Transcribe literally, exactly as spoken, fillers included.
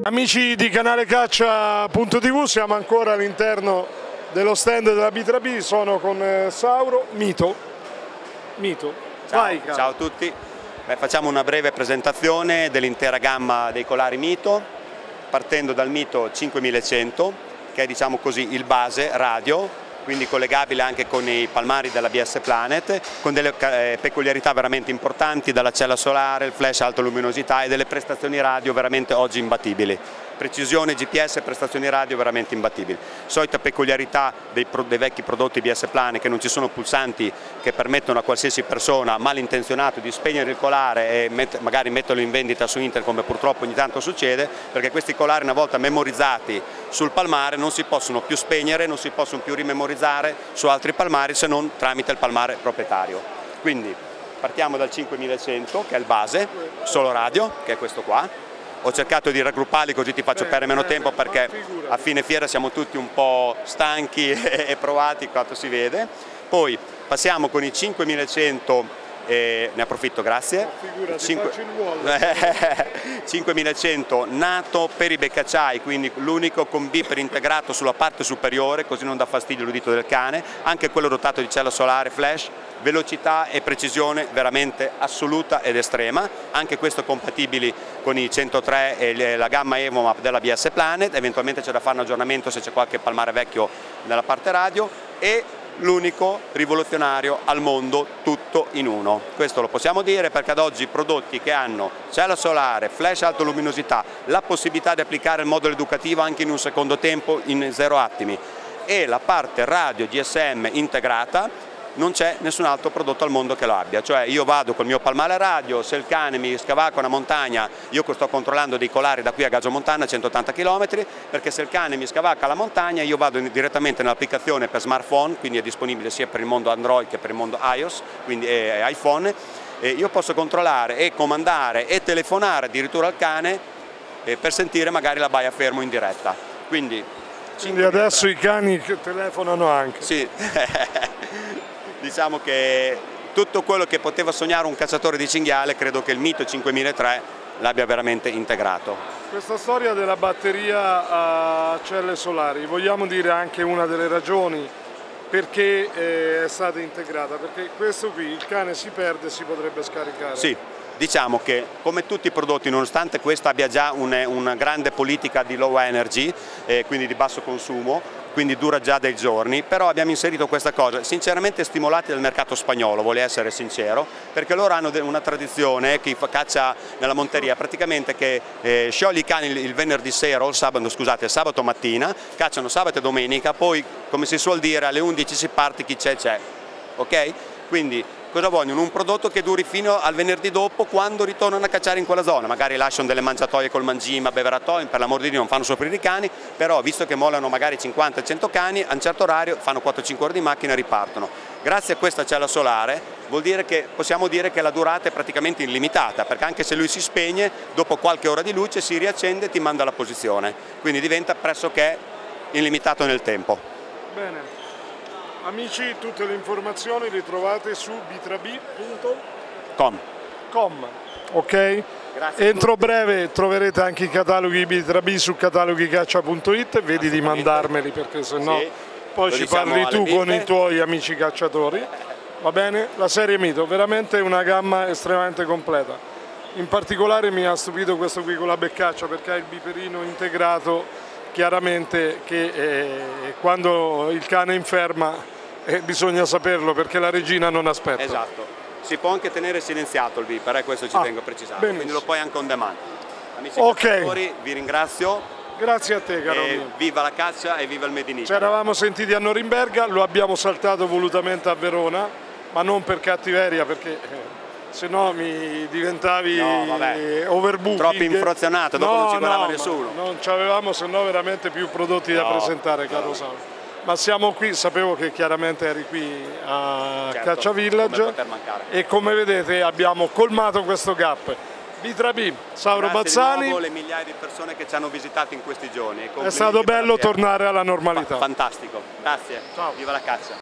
Amici di Canale Caccia punto tivù, siamo ancora all'interno dello stand della B tre B, sono con eh, Sauro, Mito. Mito. Ciao, Vai, ciao a tutti. Beh, facciamo una breve presentazione dell'intera gamma dei colari Mito, partendo dal Mito cinquemilacento, che è, diciamo così, il base radio, quindi collegabile anche con i palmari della B S Planet, con delle eh, peculiarità veramente importanti, dalla cella solare, il flash alta luminosità e delle prestazioni radio veramente oggi imbattibili. Precisione G P S e prestazioni radio veramente imbattibili. Solita peculiarità dei, pro, dei vecchi prodotti B S Planet, che non ci sono pulsanti che permettono a qualsiasi persona malintenzionato di spegnere il colare e met, magari metterlo in vendita su internet, come purtroppo ogni tanto succede, perché questi colari, una volta memorizzati sul palmare, non si possono più spegnere, non si possono più rimemorizzare su altri palmari se non tramite il palmare proprietario. Quindi partiamo dal cinquemilacento, che è il base, solo radio, che è questo qua. Ho cercato di raggrupparli così ti faccio perdere meno tempo, perché a fine fiera siamo tutti un po' stanchi e provati, quanto si vede. Poi passiamo con i cinquemilacento, eh, ne approfitto, grazie. cinquemilacento nato per i beccacciai, quindi l'unico con beeper integrato sulla parte superiore, così non dà fastidio all'udito del cane, anche quello dotato di cella solare flash, velocità e precisione veramente assoluta ed estrema, anche questo compatibili con i centotré e la gamma EvoMap della B S Planet, eventualmente c'è da fare un aggiornamento se c'è qualche palmare vecchio nella parte radio, e l'unico rivoluzionario al mondo tutto in uno. Questo lo possiamo dire perché ad oggi prodotti che hanno cella solare, flash alta luminosità, la possibilità di applicare il modulo educativo anche in un secondo tempo in zero attimi e la parte radio G S M integrata, non c'è nessun altro prodotto al mondo che lo abbia. Cioè io vado col mio palmare radio, se il cane mi scavacca una montagna, io sto controllando dei colari da qui a Gaggio Montana, centottanta chilometri, perché se il cane mi scavacca la montagna io vado direttamente nell'applicazione per smartphone, quindi è disponibile sia per il mondo Android che per il mondo iOS, quindi è iPhone, e io posso controllare e comandare e telefonare addirittura al cane per sentire magari la baia fermo in diretta. Quindi, Quindi adesso i cani telefonano anche. Sì. Diciamo che tutto quello che poteva sognare un cacciatore di cinghiale, credo che il Mito cinquemilatré l'abbia veramente integrato. Questa storia della batteria a celle solari, vogliamo dire anche una delle ragioni perché è stata integrata? Perché questo qui, il cane si perde e si potrebbe scaricare. Sì. Diciamo che come tutti i prodotti, nonostante questo abbia già una, una grande politica di low energy, eh, quindi di basso consumo, quindi dura già dei giorni, però abbiamo inserito questa cosa, sinceramente stimolati dal mercato spagnolo, voglio essere sincero, perché loro hanno una tradizione, chi fa caccia nella monteria, praticamente che eh, scioglie i cani il, il venerdì sera o il sabato, scusate, il sabato mattina, cacciano sabato e domenica, poi come si suol dire alle undici si parte, chi c'è c'è, ok? Quindi cosa vogliono? Un prodotto che duri fino al venerdì dopo, quando ritornano a cacciare in quella zona, magari lasciano delle mangiatoie col mangime, beveratoie, per l'amor di Dio non fanno soffrire i cani, però visto che mollano magari cinquanta cento cani, a un certo orario fanno quattro cinque ore di macchina e ripartono. Grazie a questa cella solare vuol dire che possiamo dire che la durata è praticamente illimitata, perché anche se lui si spegne, dopo qualche ora di luce si riaccende e ti manda alla posizione, quindi diventa pressoché illimitato nel tempo. Bene. Amici, tutte le informazioni le trovate su b tre b punto com. Ok? Grazie. Entro breve troverete anche i cataloghi B tre B su cataloghi caccia punto it, vedi di mandarmeli perché sennò sì, poi ci diciamo parli tu con i tuoi amici cacciatori. Va bene? La serie Mito, veramente una gamma estremamente completa. In particolare mi ha stupito questo qui con la beccaccia, perché ha il biperino integrato, chiaramente che eh, quando il cane è inferma Eh, bisogna saperlo perché la regina non aspetta. Esatto, si può anche tenere silenziato il beeper, eh, questo ci ah, tengo a precisare, benissimo. Quindi lo puoi anche on demand. Amici okay. Vi ringrazio. Grazie a te caro mio. Viva la caccia e viva il Made in Italy. Ci eravamo sentiti a Norimberga, lo abbiamo saltato volutamente a Verona, ma non per cattiveria, perché eh, se no mi diventavi no, overbooking. Troppo infrazionato, dopo no, non ci guardava no, nessuno. Non avevamo se no veramente più prodotti no, da presentare, caro no. Sauro. Ma siamo qui, sapevo che chiaramente eri qui a certo, Caccia Village come e come vedete abbiamo colmato questo gap. B tre B, Sauro Grazie Bazzani. Di nuovo le migliaia di persone che ci hanno visitato in questi giorni. È stato bello tornare alla normalità. Fantastico, grazie. Ciao. Viva la caccia.